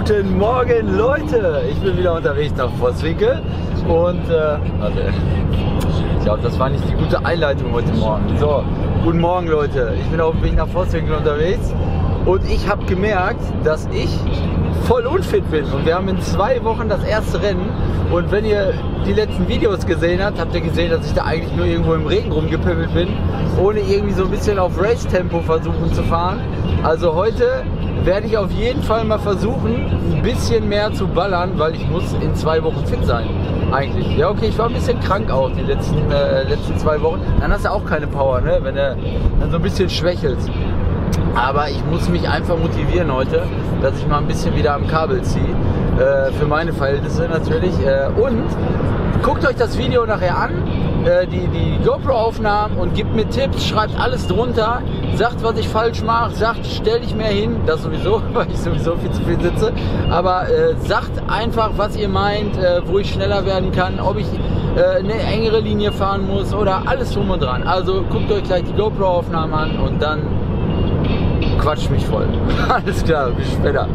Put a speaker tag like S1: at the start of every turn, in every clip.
S1: Guten Morgen, Leute! Ich bin wieder unterwegs nach Vosswinkel und warte, ich glaube, das war nicht die gute Einleitung heute Morgen. So, guten Morgen, Leute! Ich bin auf dem Weg nach Vosswinkel unterwegs und ich habe gemerkt, dass ich voll unfit bin und wir haben in 2 Wochen das erste Rennen und wenn ihr die letzten Videos gesehen habt, habt ihr gesehen, dass ich da eigentlich nur irgendwo im Regen rumgepimmelt bin, ohne irgendwie so ein bisschen auf Race-Tempo versuchen zu fahren. Also heute werde ich auf jeden Fall mal versuchen, ein bisschen mehr zu ballern, weil ich muss in 2 Wochen fit sein, eigentlich. Ja, okay, ich war ein bisschen krank auch die letzten 2 Wochen. Dann hast du auch keine Power, ne? Wenn du dann so ein bisschen schwächelst. Aber ich muss mich einfach motivieren heute, dass ich mal ein bisschen wieder am Kabel ziehe. Für meine Verhältnisse natürlich. Und guckt euch das Video nachher an, die GoPro-Aufnahmen und gebt mir Tipps, schreibt alles drunter, sagt, was ich falsch mache, sagt, stell dich mehr hin, das sowieso, weil ich sowieso viel zu viel sitze, aber sagt einfach, was ihr meint, wo ich schneller werden kann, ob ich eine engere Linie fahren muss oder alles drum und dran. Also guckt euch gleich die GoPro-Aufnahmen an und dann quatscht mich voll. Alles klar, bis später.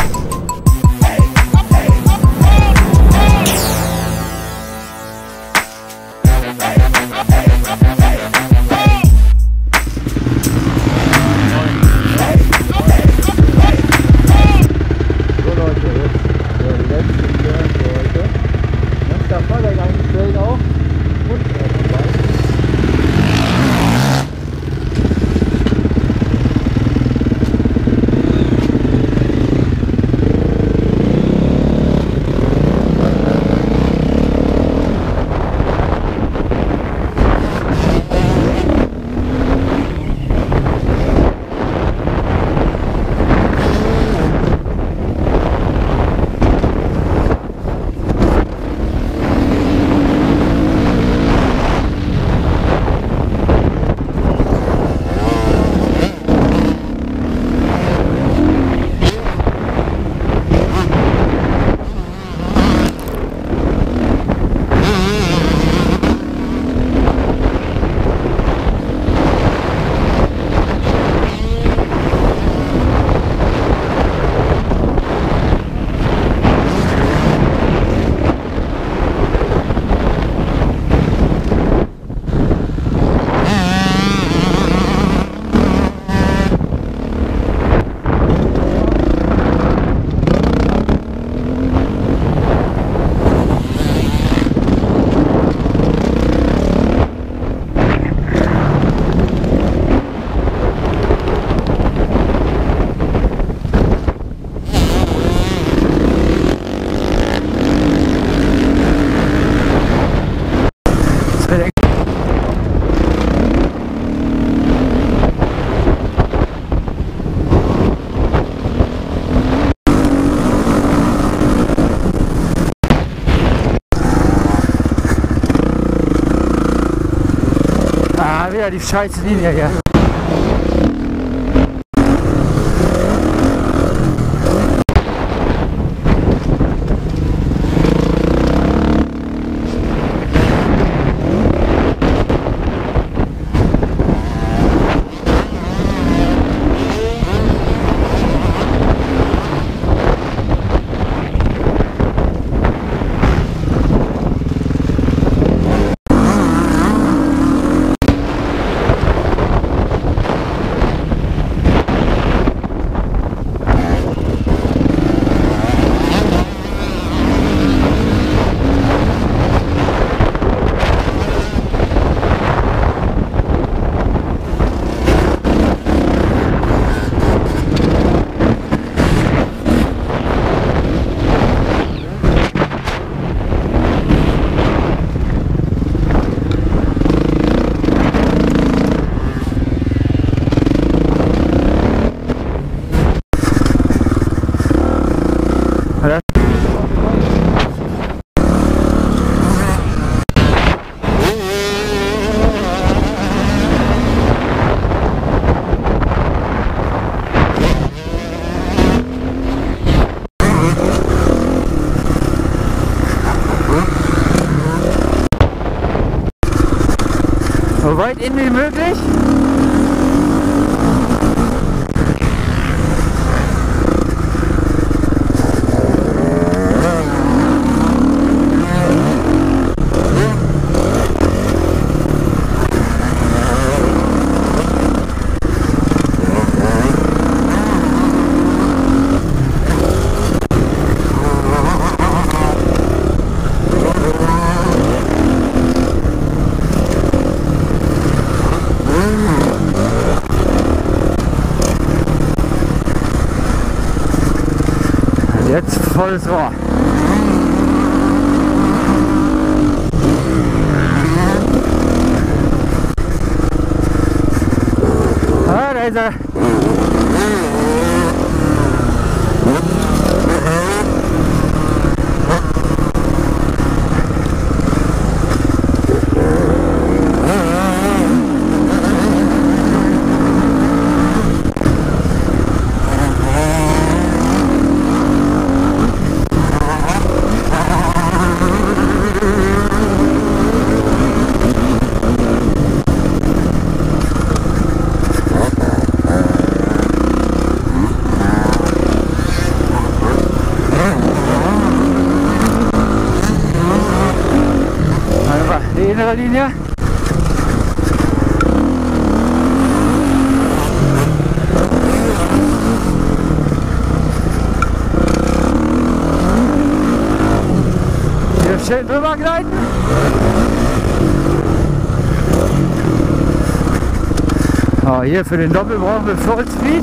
S1: Wieder die scheiß Linie hier. So weit innen wie möglich.
S2: Jetzt volles Rohr. Ah, da ist er. Die innere Linie. Hier schön drüber gleiten. Oh, hier für den Doppel brauchen wir Vollspeed.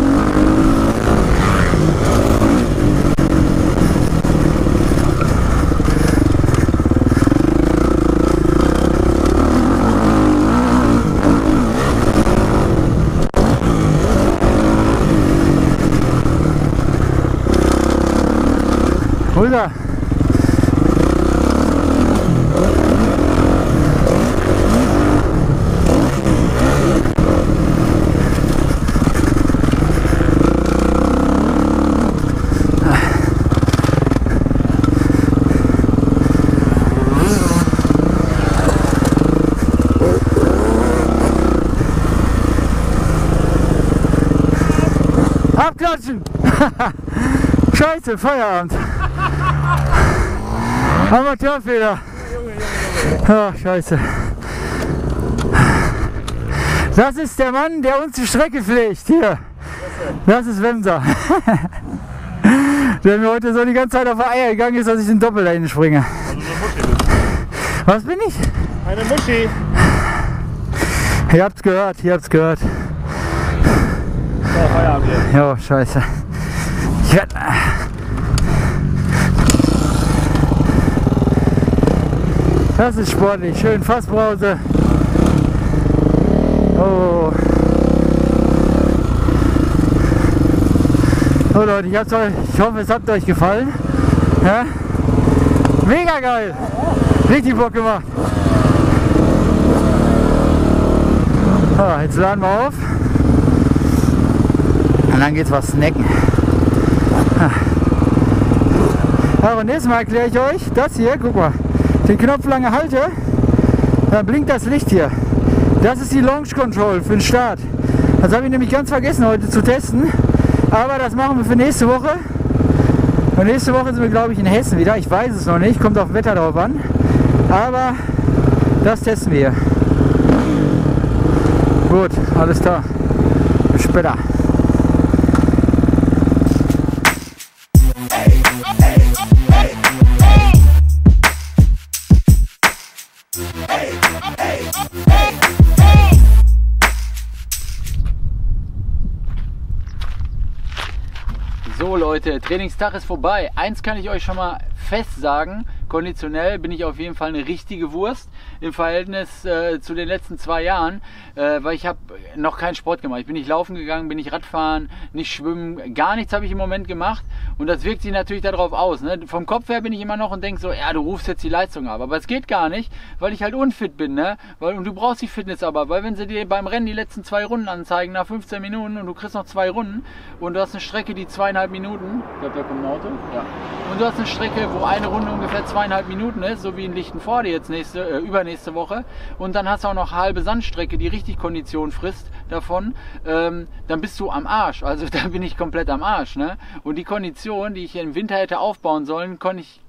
S2: Wo ist er? Abklatschen! Scheiße, Feierabend! Amateurfehler! Ach, scheiße! Das ist der Mann, der uns die Strecke pflegt. Hier! Das ist Wemser! Der mir heute so die ganze Zeit auf die Eier gegangen ist, dass ich den Doppel dahin springe. Was bin ich?
S3: Eine Muschi!
S2: Ihr habt's gehört, ihr habt's gehört.
S3: So, Feierabend hier.
S2: Jo, scheiße. Das ist sportlich, schön Fassbrause. Oh. So Leute, ich hoffe es hat euch gefallen. Ja? Mega geil! Richtig Bock gemacht. So, jetzt laden wir auf. Und dann geht's was snacken. Ja, und nächstes Mal erkläre ich euch das hier, guck mal, den Knopf lange halte, dann blinkt das Licht hier. Das ist die Launch Control für den Start. Das habe ich nämlich ganz vergessen heute zu testen, aber das machen wir für nächste Woche. Und nächste Woche sind wir, glaube ich, in Hessen wieder, ich weiß es noch nicht, kommt auf Wetter drauf an, aber das testen wir. Gut, alles klar, bis später.
S1: So Leute, Trainingstag ist vorbei. Eins kann ich euch schon mal fest sagen, konditionell bin ich auf jeden Fall eine richtige Wurst im Verhältnis zu den letzten 2 Jahren, weil ich habe noch keinen Sport gemacht. Ich bin nicht laufen gegangen, bin nicht Radfahren, nicht schwimmen, gar nichts habe ich im Moment gemacht und das wirkt sich natürlich darauf aus. Ne? Vom Kopf her bin ich immer noch und denke so, ja, du rufst jetzt die Leistung ab, aber es geht gar nicht, weil ich halt unfit bin, ne? Und du brauchst die Fitness aber, weil wenn sie dir beim Rennen die letzten 2 Runden anzeigen nach 15 Minuten und du kriegst noch 2 Runden und du hast eine Strecke, die 2,5 Minuten, ich glaube, da kommt ein Auto, ja. Und du hast eine Strecke, wo eine Runde ungefähr 2,5 Minuten ist, so wie in Lichtenvoorde jetzt übernächste Woche, und dann hast du auch noch halbe Sandstrecke, die richtig Kondition frisst davon, dann bist du am Arsch, also da bin ich komplett am Arsch, ne? Und die Kondition, die ich im Winter hätte aufbauen sollen, kann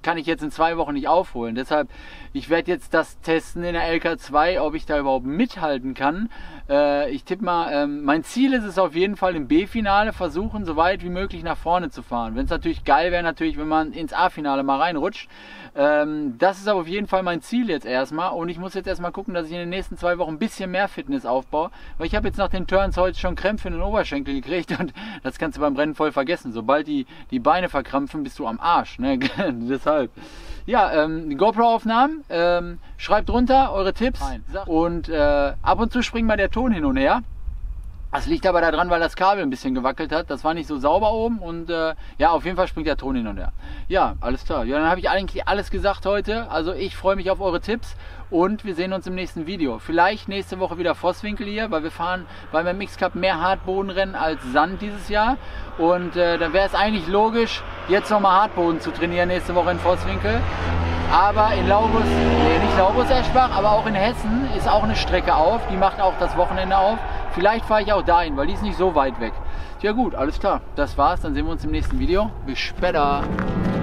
S1: kann ich jetzt in 2 Wochen nicht aufholen. Deshalb, ich werde jetzt das testen in der LK2, ob ich da überhaupt mithalten kann. Ich tippe mal, mein Ziel ist es auf jeden Fall im B-Finale versuchen, so weit wie möglich nach vorne zu fahren. Wenn es natürlich geil wäre, natürlich, wenn man ins A-Finale mal reinrutscht. Das ist aber auf jeden Fall mein Ziel jetzt erstmal und ich muss jetzt erstmal gucken, dass ich in den nächsten 2 Wochen ein bisschen mehr Fitness aufbaue, weil ich habe jetzt nach den Turns heute schon Krämpfe in den Oberschenkel gekriegt und das kannst du beim Rennen voll vergessen. Sobald die Beine verkrampfen, bist du am Arsch, ne? Deshalb. Ja, GoPro-Aufnahmen, schreibt runter eure Tipps und ab und zu springt mal der Ton hin und her. Das liegt aber daran, weil das Kabel ein bisschen gewackelt hat. Das war nicht so sauber oben und ja, auf jeden Fall springt der Ton hin und her. Ja, alles klar. Ja, dann habe ich eigentlich alles gesagt heute. Also ich freue mich auf eure Tipps und wir sehen uns im nächsten Video. Vielleicht nächste Woche wieder Vosswinkel hier, weil wir fahren beim MX Cup mehr Hartbodenrennen als Sand dieses Jahr. Und dann wäre es eigentlich logisch, jetzt nochmal Hartboden zu trainieren nächste Woche in Vosswinkel. Aber in Laubus, nee, nicht Laubus-Eschbach, aber auch in Hessen ist auch eine Strecke auf. Die macht auch das Wochenende auf. Vielleicht fahre ich auch dahin, weil die ist nicht so weit weg. Ja gut, alles klar. Das war's. Dann sehen wir uns im nächsten Video. Bis später.